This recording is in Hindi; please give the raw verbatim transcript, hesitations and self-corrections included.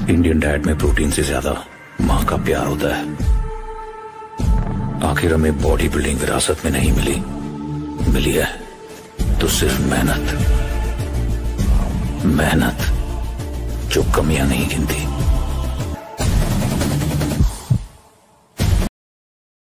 इंडियन डाइट में प्रोटीन से ज्यादा माँ का प्यार होता है। आखिर हमें बॉडी बिल्डिंग विरासत में नहीं मिली, मिली है तो सिर्फ मेहनत, मेहनत जो कमियां नहीं गिनती।